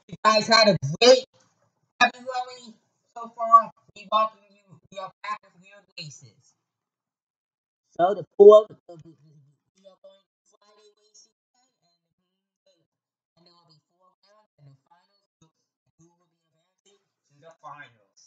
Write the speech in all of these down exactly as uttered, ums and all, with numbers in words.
You guys had a great February so far. We welcome you. We are back with Weird Races. So the pool, we are going Friday racing today, and, and there will be four rounds and the finals. Who will be advancing to the finals?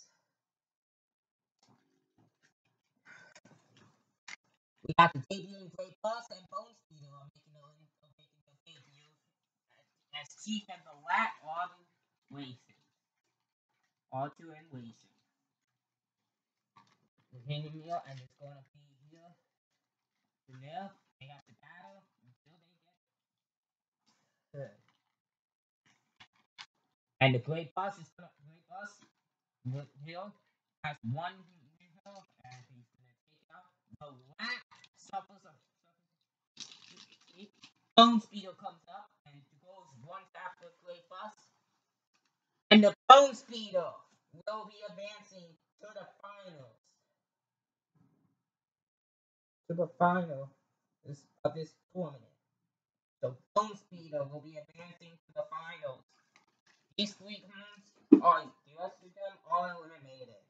We got the debuting Great Bus and Bone Speeder are making their, are making their debut as Chief and the Lat are racing. All two in racing. The Henry Mill, and it's going to be here to there. They have to battle until they get good. And the Great Bus is going to, Great Bus Hill has one hill, and he's going to take out the Lat. Suffers a Bone Speeder comes up and goes one after Great Bus. And the Bone Speeder will be advancing to the finals. To the final of this tournament. So Bone Speeder will be advancing to the finals. These three teams are the rest of them are eliminated.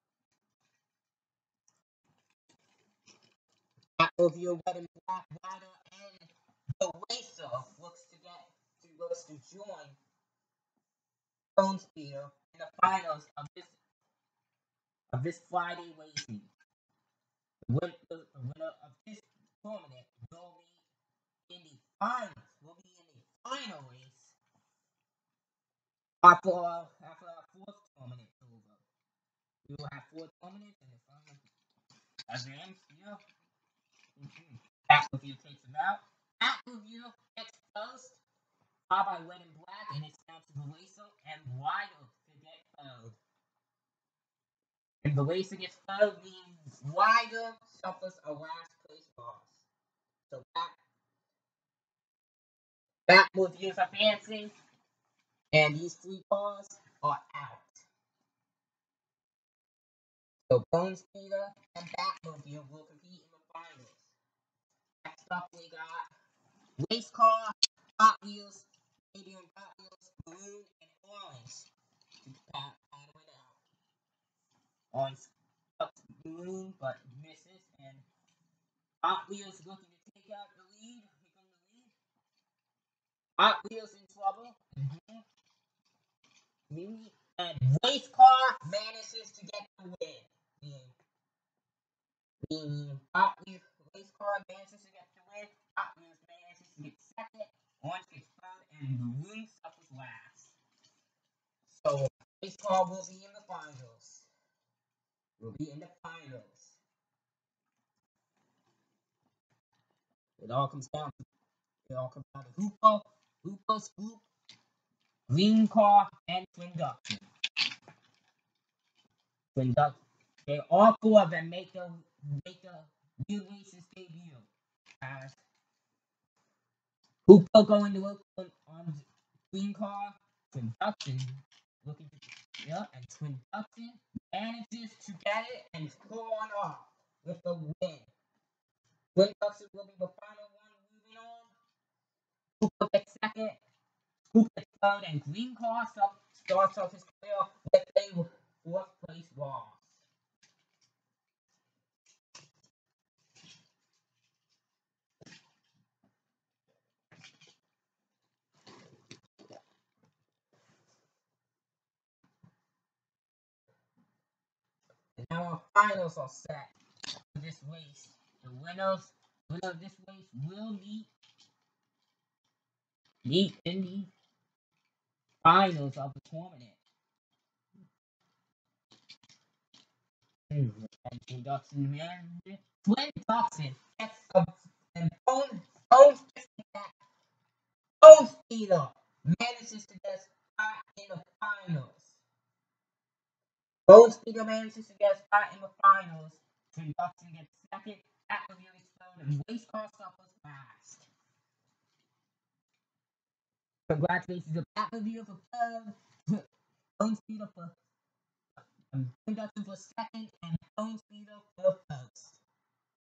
That will be a red and black rider, and the racer looks to get to looks to join Bone Speeder in the finals of this of this Friday racing. The winner, the winner of this tournament will be in the finals. Will be in the final race after our, after our fourth tournament is over. We will have four tournaments and the final advance here. Mm-hmm. That review takes them out. That review next first. Followed by Red and Black, and it's down to the racer and Rider to get third. If the racer gets third, means Rider suffers a last place loss. So that that review is advancing, and these three cars are out. So Bone Speeder and Batmobile will compete in the finals. Next up, we got Race Car, Hot Wheels, Stadium Hot Wheels, Balloon, and Orange to pat battle it out. Orange cuts Balloon but misses, and Hot Wheels looking to take out the lead. Here comes the lead. Hot Wheels in trouble. Mm-hmm. And Race Car manages to get the win. Yeah. The Hot Wheels Race Car manages to get the win. Hot Wheels manages to get second. Orange gets third, and Balloon suffers last. So Race Car will be in the finals. Will be in the finals. It all comes down to it all comes down to Hooper, Hooper Scoop, Green Car, and Twinduction. Twinduction. They all four of them make the make the Wheel Races debut. As Hooper going to work on, on Green Car, Twinduction looking to yeah, and Twinduction manages to get it and pull on off with the win. Twinduction will be the final one moving on. Hooper gets second. Scoop gets third, and Green Car starts off his career with a fourth place loss. And now our finals are set for this race. The winners, winner of this race will meet, meet in the finals of the tournament. And Twinduction manager, Twinduction gets a and Bone Bone Bone Speeder manages to get a spot in the finals. Bone Speeder manages to get a spot in the finals. Twinduction gets second. Batmobile gets third, and Race Car suffers last. Congratulations to Batmobile for third, Bone Speeder for um, Twinduction for second, and Bone Speeder for first.